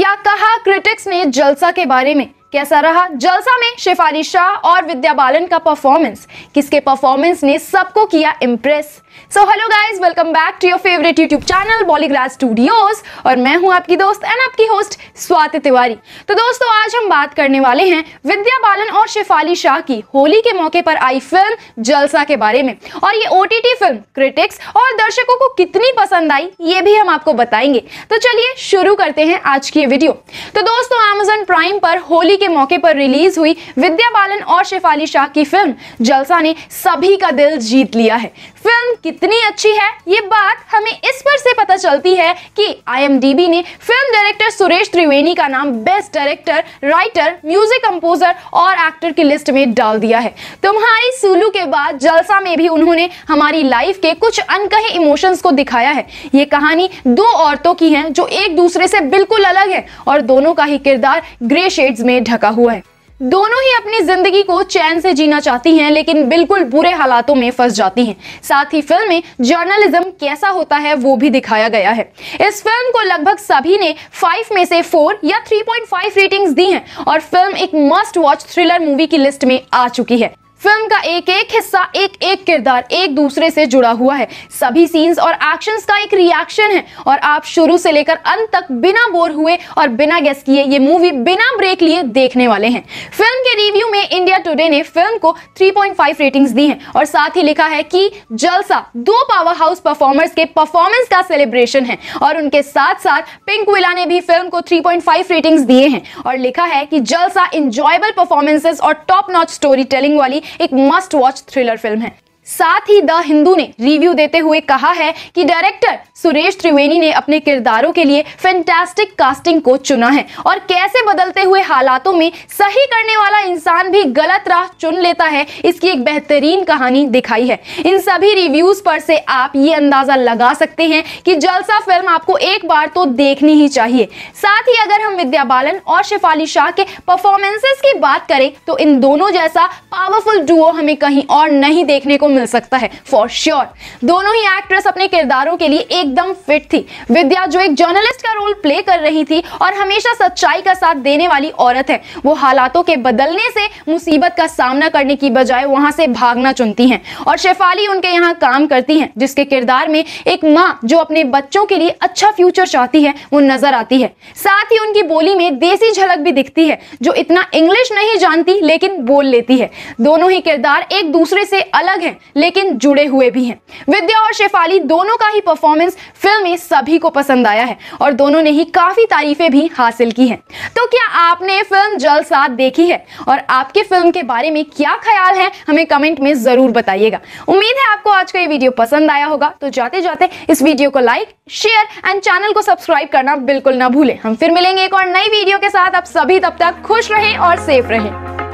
क्या कहा क्रिटिक्स ने जलसा के बारे में? कैसा रहा जलसा में शेफाली शाह और विद्या बालन का परफॉर्मेंस? किसके परफॉर्मेंस ने सबको किया impress? So hello guys, welcome back to your favourite YouTube channel बॉलीग्राज स्टूडियोज और मैं हूं आपकी दोस्त एंड आपकी होस्ट स्वाति तिवारी। तो दोस्तों, आज हम बात करने वाले हैं विद्या बालन और शेफाली शाह की होली के मौके पर आई फिल्म जलसा के बारे में। और ये ओटीटी फिल्म क्रिटिक्स और दर्शकों को कितनी पसंद आई ये भी हम आपको बताएंगे। तो चलिए शुरू करते हैं आज की ये वीडियो। तो दोस्तों, Amazon प्राइम पर होली के मौके पर रिलीज हुई विद्या बालन और शेफाली शाह की फिल्म जलसा ने सभी का दिल जीत लिया है। फिल्म कितनी अच्छी है ये बात हमें इस पर से पता चलती है कि IMDb ने फिल्म डायरेक्टर सुरेश त्रिवेणी का नाम best director, writer, music composer और एक्टर की लिस्ट में डाल दिया है। तुम्हारी सुलू के बाद जलसा में भी उन्होंने हमारी लाइफ के कुछ अनकहे इमोशंस को दिखाया है। ये कहानी दो औरतों की है जो एक दूसरे से बिल्कुल अलग है और दोनों का ही किरदार ग्रे शेड्स में ढका हुआ है। दोनों ही अपनी जिंदगी को चैन से जीना चाहती हैं लेकिन बिल्कुल बुरे हालातों में फंस जाती हैं। साथ ही फिल्म में जर्नलिज्म कैसा होता है वो भी दिखाया गया है। इस फिल्म को लगभग सभी ने 5 में से 4 या 3.5 रेटिंग्स दी हैं और फिल्म एक मस्ट वॉच थ्रिलर मूवी की लिस्ट में आ चुकी है। फिल्म का एक एक हिस्सा, एक एक किरदार एक दूसरे से जुड़ा हुआ है। सभी सीन्स और एक्शंस का एक रिएक्शन है और आप शुरू से लेकर अंत तक बिना बोर हुए और बिना गेस किए ये मूवी बिना ब्रेक लिए देखने वाले हैं। फिल्म के रिव्यू में इंडिया टुडे ने फिल्म को 3.5 रेटिंग्स दी हैं और साथ ही लिखा है कि जलसा दो पावर हाउस परफॉर्मर्स के परफॉर्मेंस का सेलिब्रेशन है। और उनके साथ साथ पिंक विला ने भी फिल्म को 3.5 रेटिंग्स दिए हैं और लिखा है कि जलसा इंजॉयबल परफॉर्मेंसेस और टॉप नॉच स्टोरी टेलिंग वाली एक मस्ट वॉच थ्रिलर फिल्म है। साथ ही द हिंदू ने रिव्यू देते हुए कहा है कि डायरेक्टर सुरेश त्रिवेणी ने अपने किरदारों के लिए फैंटास्टिक कास्टिंग को चुना है और कैसे बदलते हुए हालातों में सही करने वाला इंसान भी गलत राह चुन लेता है, इसकी एक बेहतरीन कहानी दिखाई है। इन सभी रिव्यूज पर से आप ये अंदाजा लगा सकते हैं कि जलसा फिल्म आपको एक बार तो देखनी ही चाहिए। साथ ही अगर हम विद्या बालन और शेफाली शाह के परफॉर्मेंसेस की बात करें तो इन दोनों जैसा पावरफुल डुओ हमें कहीं और नहीं देखने को मिल सकता है फॉर श्योर। दोनों ही एक्ट्रेस अपने किरदारों के लिए एकदम फिट थी। विद्या जो एक जर्नलिस्ट का रोल प्ले कर रही थी और हमेशा सच्चाई का साथ देने वाली औरत है, वो हालातों के बदलने से मुसीबत का सामना करने की बजाय वहां से भागना चुनती हैं। और शेफाली उनके यहाँ काम करती हैं जिसके किरदार में एक माँ जो अपने बच्चों के लिए अच्छा फ्यूचर चाहती है वो नजर आती है। साथ ही उनकी बोली में देसी झलक भी दिखती है, जो इतना इंग्लिश नहीं जानती लेकिन बोल लेती है। दोनों ही किरदार एक दूसरे से अलग हैं लेकिन जुड़े हुए भी हैं। विद्या और शेफाली दोनों का ही परफॉर्मेंस फिल्म में सभी को पसंद आया है और दोनों ने ही काफी तारीफें भी हासिल की हैं। तो क्या आपने फिल्म जलसा देखी है और आपके फिल्म के बारे में क्या ख्याल है हमें कमेंट में जरूर बताइएगा। उम्मीद है आपको आज का ये वीडियो पसंद आया होगा। तो जाते जाते इस वीडियो को लाइक, शेयर एंड चैनल को सब्सक्राइब करना बिल्कुल ना भूलें। हम फिर मिलेंगे एक और नई वीडियो के साथ। आप सभी तब तक खुश रहें और सेफ रहें।